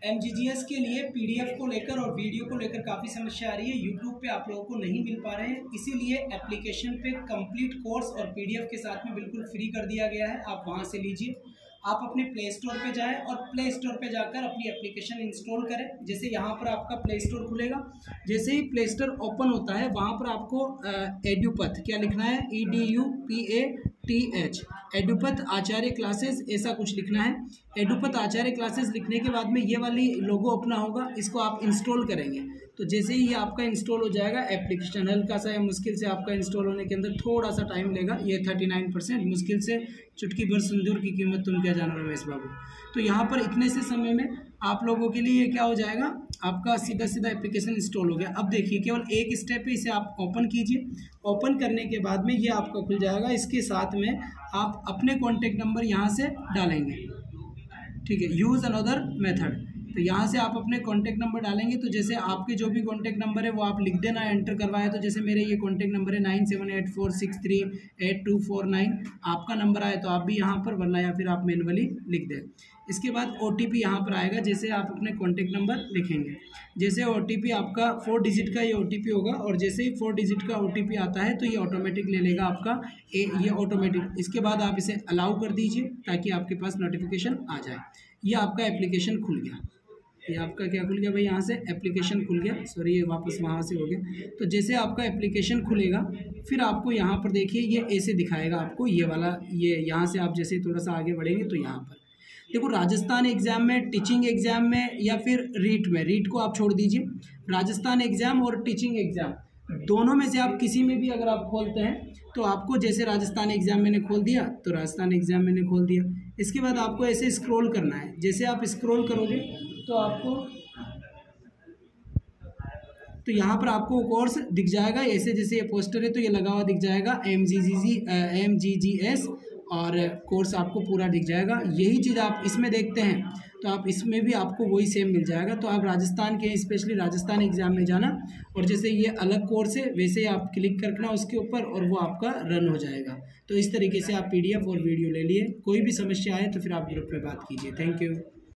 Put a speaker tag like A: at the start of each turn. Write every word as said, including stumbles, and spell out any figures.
A: एमजीजीएस के लिए पीडीएफ को लेकर और वीडियो को लेकर काफ़ी समस्या आ रही है। यूट्यूब पे आप लोगों को नहीं मिल पा रहे हैं, इसीलिए एप्लीकेशन पे कंप्लीट कोर्स और पीडीएफ के साथ में बिल्कुल फ्री कर दिया गया है। आप वहां से लीजिए। आप अपने प्ले स्टोर पे जाएं और प्ले स्टोर पे जाकर अपनी एप्लीकेशन इंस्टॉल करें। जैसे यहाँ पर आपका प्ले स्टोर खुलेगा, जैसे ही प्ले स्टोर ओपन होता है वहाँ पर आपको एडुपथ क्या लिखना है, E D U P A T H, Edupath Acharya classes ऐसा कुछ लिखना है। एडुपथ आचार्य क्लासेस लिखने के बाद में ये वाली लोगो अपना होगा, इसको आप इंस्टॉल करेंगे। तो जैसे ही ये आपका इंस्टॉल हो जाएगा, एप्लीकेशन हल्का सा या मुश्किल से आपका इंस्टॉल होने के अंदर थोड़ा सा टाइम लेगा। ये थर्टी नाइन परसेंट मुश्किल से चुटकी भर सिंदूर की कीमत तुम क्या जानो रमेश बाबू। तो यहाँ पर इतने से समय में आप लोगों के लिए ये क्या हो जाएगा, आपका सीधा सीधा एप्लीकेशन इंस्टॉल हो गया। अब देखिए केवल एक स्टेप है, इसे आप ओपन कीजिए। ओपन करने के बाद में ये आपका खुल जाएगा। इसके साथ में आप अपने कॉन्टैक्ट नंबर यहाँ से डालेंगे, ठीक है। यूज़ अनदर मेथड, तो यहाँ से आप अपने कॉन्टैक्ट नंबर डालेंगे। तो जैसे आपके जो भी कॉन्टैक्ट नंबर है वो आप लिख देना, एंटर करवाया। तो जैसे मेरे ये कॉन्टैक्ट नंबर है nine seven eight four six three eight two four nine. आपका नंबर आए तो आप भी यहाँ पर, वरना या फिर आप मैनुअली लिख दें। इसके बाद ओ टी पी यहाँ पर आएगा। जैसे आप अपने कॉन्टैक्ट नंबर लिखेंगे, जैसे ओ टी पी आपका फोर डिजिट का ये ओ टी पी होगा, और जैसे ही फोर डिजिट का ओ टी पी आता है तो ये ऑटोमेटिक ले लेगा आपका ए, ये ऑटोमेटिक। इसके बाद आप इसे अलाउ कर दीजिए ताकि आपके पास नोटिफिकेशन आ जाए। ये आपका एप्लीकेशन खुल गया। ये आपका क्या खुल गया भाई, यहाँ से एप्लीकेशन खुल गया। सॉरी, ये वापस वहाँ से हो गया। तो जैसे आपका एप्लीकेशन खुलेगा, फिर आपको यहाँ पर देखिए ये ऐसे दिखाएगा आपको, ये वाला, ये यहाँ से आप जैसे थोड़ा सा आगे बढ़ेंगे तो यहाँ पर देखो, राजस्थान एग्जाम में, टीचिंग एग्जाम में या फिर रीट में, रीट को आप छोड़ दीजिए, राजस्थान एग्जाम और टीचिंग एग्जाम दोनों में से आप किसी में भी अगर आप खोलते हैं तो आपको, जैसे राजस्थान एग्जाम मैंने खोल दिया तो राजस्थान एग्जाम मैंने खोल दिया। इसके बाद आपको ऐसे स्क्रॉल करना है। जैसे आप स्क्रॉल करोगे तो आपको, तो यहाँ पर आपको कोर्स दिख जाएगा ऐसे, जैसे ये पोस्टर है तो ये लगा हुआ दिख जाएगा M G G G M G G S, और कोर्स आपको पूरा दिख जाएगा। यही चीज़ आप इसमें देखते हैं तो आप इसमें भी आपको वही सेम मिल जाएगा। तो आप राजस्थान के, स्पेशली राजस्थान एग्जाम में जाना, और जैसे ये अलग कोर्स है वैसे ही आप क्लिक करना उसके ऊपर और वो आपका रन हो जाएगा। तो इस तरीके से आप पीडीएफ और वीडियो ले लिए। कोई भी समस्या आए तो फिर आप ग्रुप में बात कीजिए। Thank you.